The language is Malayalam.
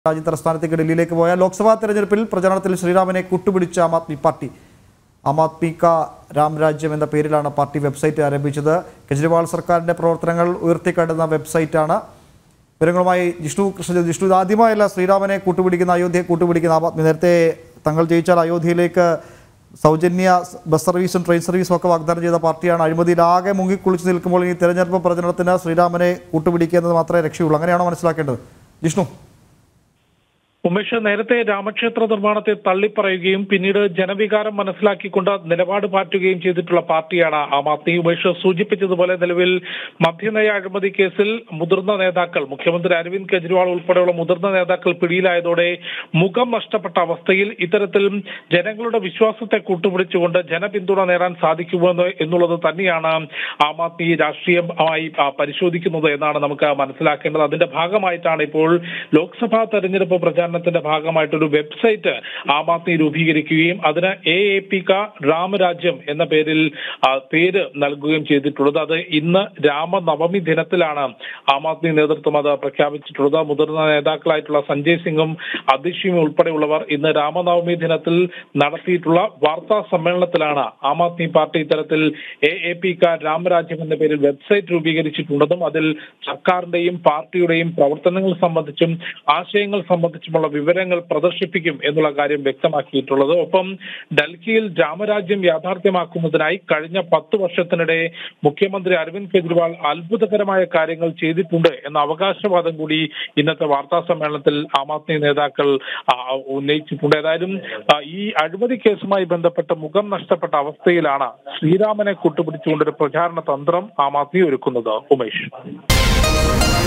രാജ്യതലസ്ഥാനത്തേക്ക് ഡൽഹിയിലേക്ക് പോയ ലോക്സഭാ തെരഞ്ഞെടുപ്പിൽ പ്രചാരണത്തിൽ ശ്രീരാമനെ കൂട്ടുപിടിച്ച ആം ആദ്മി പാർട്ടി ആം ആദ്മി കാ രാംരാജ്യം എന്ന പേരിലാണ് പാർട്ടി വെബ്സൈറ്റ് ആരംഭിച്ചത്. കെജ്രിവാൾ സർക്കാരിൻ്റെ പ്രവർത്തനങ്ങൾ ഉയർത്തിക്കാട്ടുന്ന വെബ്സൈറ്റാണ്. വിവരങ്ങളുമായി ജിഷ്ണു കൃഷ്ണ. ജിഷ്ണു, ഇതാദ്യമായല്ല ശ്രീരാമനെ കൂട്ടുപിടിക്കുന്ന, അയോധ്യയെ കൂട്ടുപിടിക്കുന്ന ആം ആദ്മി. നേരത്തെ തങ്ങൾ ജയിച്ചാൽ അയോധ്യയിലേക്ക് സൗജന്യ ബസ് സർവീസും ട്രെയിൻ സർവീസും ഒക്കെ വാഗ്ദാനം ചെയ്ത പാർട്ടിയാണ്. അഴിമതിയിലാകെ മുങ്ങിക്കുളിച്ച് നിൽക്കുമ്പോൾ ഈ തെരഞ്ഞെടുപ്പ് പ്രചരണത്തിന് ശ്രീരാമനെ കൂട്ടുപിടിക്കുക എന്നത് മാത്രമേ രക്ഷയുള്ളൂ. അങ്ങനെയാണോ മനസ്സിലാക്കേണ്ടത് ജിഷ്ണു? ഉമേഷ്, നേരത്തെ രാമക്ഷേത്ര നിർമ്മാണത്തെ തള്ളിപ്പറയുകയും പിന്നീട് ജനവികാരം മനസ്സിലാക്കിക്കൊണ്ട് നിലപാട് മാറ്റുകയും ചെയ്തിട്ടുള്ള പാർട്ടിയാണ് ആം ആദ്മി. ഉമേഷ് സൂചിപ്പിച്ചതുപോലെ നിലവിൽ മദ്യനയ അഴിമതി കേസിൽ മുതിർന്ന നേതാക്കൾ, മുഖ്യമന്ത്രി അരവിന്ദ് കെജ്രിവാൾ ഉൾപ്പെടെയുള്ള മുതിർന്ന നേതാക്കൾ പിടിയിലായതോടെ മുഖം നഷ്ടപ്പെട്ട അവസ്ഥയിൽ ഇത്തരത്തിൽ ജനങ്ങളുടെ വിശ്വാസത്തെ കൂട്ടുപിടിച്ചുകൊണ്ട് ജനപിന്തുണ നേടാൻ സാധിക്കുമെന്ന് എന്നുള്ളത് തന്നെയാണ് ആം ആദ്മി രാഷ്ട്രീയമായി പരിശോധിക്കുന്നത് എന്നാണ് നമുക്ക് മനസ്സിലാക്കേണ്ടത്. അതിന്റെ ഭാഗമായിട്ടാണ് ഇപ്പോൾ ലോക്സഭാ തെരഞ്ഞെടുപ്പ് പ്രചാരണത്തിന്റെ ഭാഗമായിട്ടൊരു വെബ്സൈറ്റ് ആം ആദ്മി രൂപീകരിക്കുകയും അതിന് AAP കാ രാമരാജ്യം എന്ന പേര് നൽകുകയും ചെയ്തിട്ടുള്ളത്. അത് ഇന്ന് രാമനവമി ദിനത്തിലാണ് ആം ആദ്മി നേതൃത്വം അത് പ്രഖ്യാപിച്ചിട്ടുള്ളത്. മുതിർന്ന നേതാക്കളായിട്ടുള്ള സഞ്ജയ് സിംഗും അതിഷിയും ഉൾപ്പെടെയുള്ളവർ ഇന്ന് രാമനവമി ദിനത്തിൽ നടത്തിയിട്ടുള്ള വാർത്താ സമ്മേളനത്തിലാണ് ആം ആദ്മി പാർട്ടി ഇത്തരത്തിൽ AAP കാ രാമരാജ്യം എന്ന പേരിൽ വെബ്സൈറ്റ് രൂപീകരിച്ചിട്ടുള്ളതും അതിൽ സർക്കാരിന്റെയും പാർട്ടിയുടെയും പ്രവർത്തനങ്ങൾ സംബന്ധിച്ചും ആശയങ്ങൾ സംബന്ധിച്ചും വിവരങ്ങൾ പ്രദർശിപ്പിക്കും എന്നുള്ള കാര്യം വ്യക്തമാക്കിയിട്ടുള്ളത്. ഒപ്പം ഡൽഹിയിൽ രാമരാജ്യം യാഥാർത്ഥ്യമാക്കുന്നതിനായി കഴിഞ്ഞ 10 വർഷത്തിനിടെ മുഖ്യമന്ത്രി അരവിന്ദ് കെജ്രിവാൾ അത്ഭുതകരമായ കാര്യങ്ങൾ ചെയ്തിട്ടുണ്ട് എന്ന അവകാശവാദം കൂടി ഇന്നത്തെ വാർത്താ സമ്മേളനത്തിൽ ആം ആദ്മി നേതാക്കൾ ഉന്നയിച്ചിട്ടുണ്ട്. ഏതായാലും ഈ അഴിമതി കേസുമായി ബന്ധപ്പെട്ട് മുഖം നഷ്ടപ്പെട്ട അവസ്ഥയിലാണ് ശ്രീരാമനെ കൂട്ടുപിടിച്ചുകൊണ്ടൊരു പ്രചാരണ തന്ത്രം ആം ആദ്മി ഒരുക്കുന്നത്. ഉമേഷ്.